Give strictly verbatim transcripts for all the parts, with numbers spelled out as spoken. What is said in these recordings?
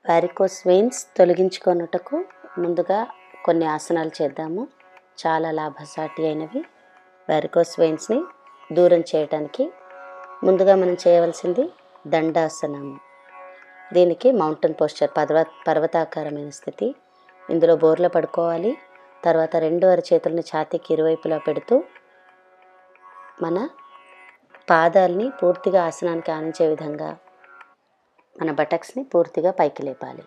Varicose veins తొలగించుకొనుటకు ముందుగా కొన్ని ఆసనాలు చేద్దాము. చాలా లాభసాటి అయినవి. వారికోస్ వెయిన్స్ని దూరం చేయడానికి ముందుగా మనం చేయవలసింది దండాసనము. దీనికి మౌంటైన్ పోస్చర్, పర్వ పర్వతాకారమైన స్థితి. ఇందులో బోర్ల పడుకోవాలి. తర్వాత రెండు అరచేతులని ఛాతీకి ఇరువైపులా పెడుతూ మన పాదాలని పూర్తిగా ఆసనానికి ఆనించే విధంగా మన బటక్స్ని పూర్తిగా పైకి లేపాలి.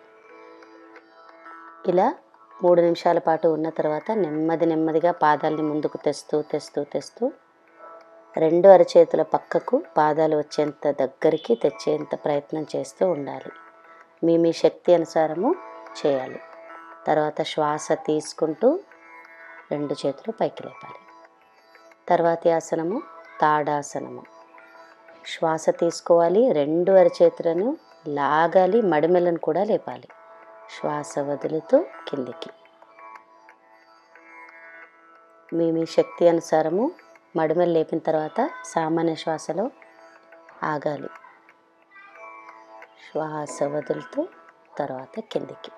ఇలా మూడు నిమిషాల పాటు ఉన్న తర్వాత నెమ్మది నెమ్మదిగా పాదాలని ముందుకు తెస్తూ తెస్తూ తెస్తూ రెండు అరచేతుల పక్కకు పాదాలు వచ్చేంత దగ్గరికి తెచ్చేంత ప్రయత్నం చేస్తూ ఉండాలి. మీ మీ శక్తి అనుసారము చేయాలి. తర్వాత శ్వాస తీసుకుంటూ రెండు చేతులు పైకి లేపాలి. తర్వాతి ఆసనము తాడాసనము. శ్వాస తీసుకోవాలి, రెండు అరచేతులను లాగాలి, మడిమెలను కూడా లేపాలి. శ్వాస వదులుతూ కిందికి. మీ మీ శక్తి అనుసారము మడిమెలు లేపిన తర్వాత సామాన్య శ్వాసలో ఆగాలి. శ్వాస వదులుతూ తర్వాత కిందికి.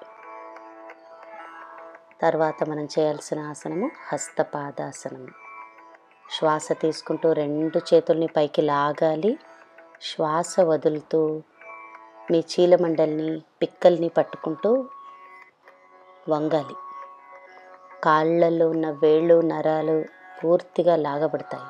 తర్వాత మనం చేయాల్సిన ఆసనము హస్తపాదాసనము. శ్వాస తీసుకుంటూ రెండు చేతుల్ని పైకి లాగాలి. శ్వాస వదులుతూ మీ చీలమండల్ని, పిక్కల్ని పట్టుకుంటూ వంగాలి. కాళ్ళల్లో ఉన్న వేళ్ళు, నరాలు పూర్తిగా లాగబడతాయి.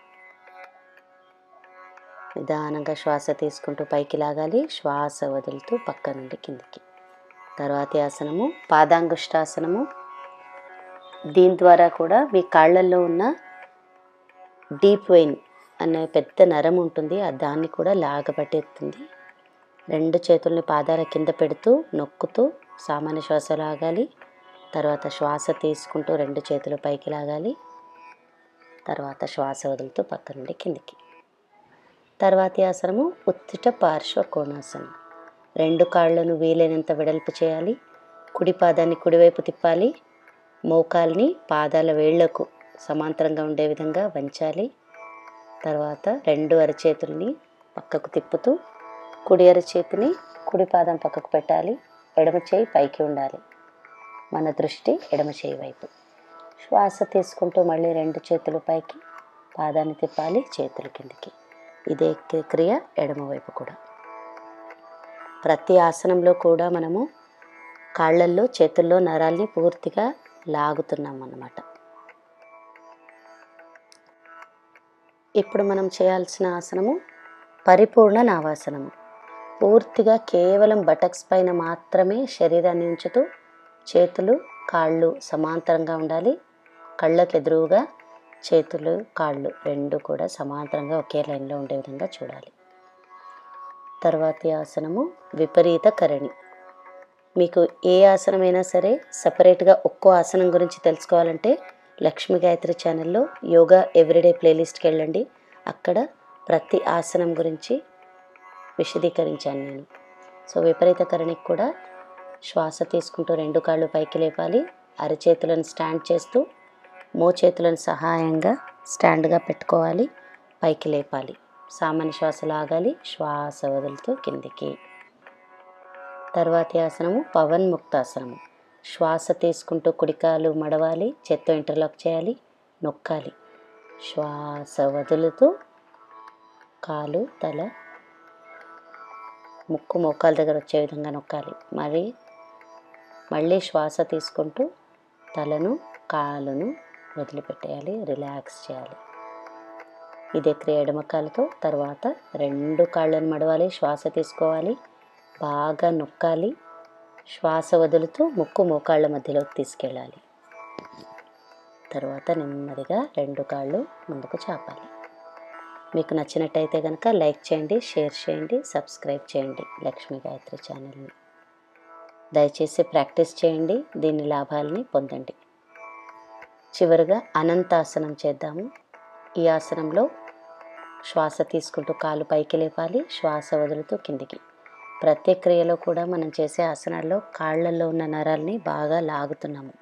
నిదానంగా శ్వాస తీసుకుంటూ పైకి లాగాలి. శ్వాస వదులుతూ పక్క నుండి కిందికి. తర్వాతి ఆసనము పాదాంగుష్టాసనము. దీని ద్వారా కూడా మీ కాళ్ళల్లో ఉన్న డీప్ వెయిన్ అనే పెద్ద నరం ఉంటుంది, దాన్ని కూడా లాగబట్టేస్తుంది. రెండు చేతుల్ని పాదాల కింద పెడుతూ నొక్కుతూ సామాన్య శ్వాస లాగాలి. తర్వాత శ్వాస తీసుకుంటూ రెండు చేతులు పైకి లాగాలి. తర్వాత శ్వాస వదులుతూ పక్క నుండి కిందికి. తర్వాతి ఆసనము ఉత్తిట పార్శ్వ కోణాసనం. రెండు కాళ్ళను వీలైనంత వెడల్పు చేయాలి. కుడి పాదాన్ని కుడివైపు తిప్పాలి. మోకాల్ని పాదాల వేళ్లకు సమాంతరంగా ఉండే విధంగా వంచాలి. తర్వాత రెండు అరచేతుల్ని పక్కకు తిప్పుతూ కుడి అరచేతిని కుడి పాదం పక్కకు పెట్టాలి. ఎడమ చేయి పైకి ఉండాలి. మన దృష్టి ఎడమ చేయి వైపు. శ్వాస తీసుకుంటూ మళ్ళీ రెండు చేతులు పైకి, పాదాన్ని తిప్పాలి, చేతులు కిందికి. ఇదే క్రియ ఎడమ వైపు కూడా. ప్రతి ఆసనంలో కూడా మనము కాళ్ళల్లో, చేతుల్లో నరాల్ని పూర్తిగా లాగుతున్నాం అన్నమాట. ఇప్పుడు మనం చేయాల్సిన ఆసనము పరిపూర్ణ నావాసనము. పూర్తిగా కేవలం బటక్స్ పైన మాత్రమే శరీరాన్ని ఉంచుతూ చేతులు, కాళ్ళు సమాంతరంగా ఉండాలి. కళ్ళకు ఎదురుగా చేతులు, కాళ్ళు రెండు కూడా సమాంతరంగా ఒకే లైన్లో ఉండే విధంగా చూడాలి. తర్వాతి ఆసనము విపరీత కరణి. మీకు ఏ ఆసనమైనా సరే సపరేట్గా ఒక్కో ఆసనం గురించి తెలుసుకోవాలంటే లక్ష్మి గాయత్రి ఛానల్లో యోగా ఎవ్రీడే ప్లేలిస్ట్కి వెళ్ళండి. అక్కడ ప్రతి ఆసనం గురించి విశదీకరించాను నేను. సో విపరీత కరణికి కూడా శ్వాస తీసుకుంటూ రెండు కాళ్ళు పైకి లేపాలి. అరచేతులను స్టాండ్ చేస్తూ మోచేతులను సహాయంగా స్టాండ్గా పెట్టుకోవాలి. పైకి లేపాలి. సామాన్య శ్వాస లాగాలి. శ్వాస వదులుతూ కిందికి. తర్వాతి ఆసనము పవన్ ముక్తాసనము. శ్వాస తీసుకుంటూ కుడికాలు మడవాలి, చేత్తో ఇంటర్లాక్ చేయాలి, నొక్కాలి. శ్వాస వదులుతూ కాలు, తల, ముక్కు మోకాల దగ్గర వచ్చే విధంగా నొక్కాలి. మరి మళ్ళీ శ్వాస తీసుకుంటూ తలను, కాలును వదిలిపెట్టేయాలి, రిలాక్స్ చేయాలి. ఇదే క్రియ ఎడమ కాలుతో. తర్వాత రెండు కాళ్ళను మడవాలి, శ్వాస తీసుకోవాలి, బాగా నొక్కాలి. శ్వాస వదులుతూ ముక్కు మోకాళ్ళ మధ్యలోకి తీసుకెళ్ళాలి. తర్వాత నెమ్మదిగా రెండు కాళ్ళు ముందుకు చాపాలి. మీకు నచ్చినట్టయితే కనుక లైక్ చేయండి, షేర్ చేయండి, సబ్స్క్రైబ్ చేయండి లక్ష్మి గాయత్రి ఛానల్ని. దయచేసి ప్రాక్టీస్ చేయండి, దీని లాభాలని పొందండి. చివరిగా అనంతాసనం చేద్దాము. ఈ ఆసనంలో శ్వాస తీసుకుంటూ కాలు పైకి లేపాలి, శ్వాస వదులుతూ కిందికి. ప్రతి క్రియలో కూడా మనం చేసే ఆసనాల్లో కాళ్ళల్లో ఉన్న నరాల్ని బాగా లాగుతున్నాము.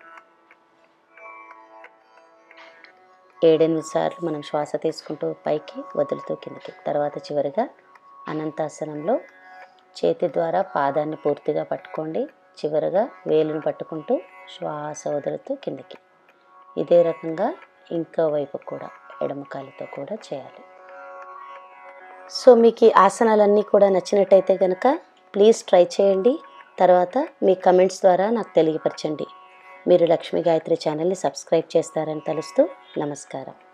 ఏడెనిమిది సార్లు మనం శ్వాస తీసుకుంటూ పైకి, వదులుతూ కిందికి. తర్వాత చివరిగా అనంతాసనంలో చేతి ద్వారా పాదాన్ని పూర్తిగా పట్టుకోండి. చివరగా వేలును పట్టుకుంటూ శ్వాస వదులుతూ కిందకి. ఇదే రకంగా ఇంకో వైపు కూడా ఎడమ కాలుతో కూడా చేయాలి. సో మీకు ఈ ఆసనాలన్నీ కూడా నచ్చినట్టయితే కనుక ప్లీజ్ ట్రై చేయండి. తర్వాత మీ కమెంట్స్ ద్వారా నాకు తెలియపరచండి. మీరు లక్ష్మీ గాయత్రి ఛానల్ని సబ్స్క్రైబ్ చేస్తారని తెలుస్తూ నమస్కారం.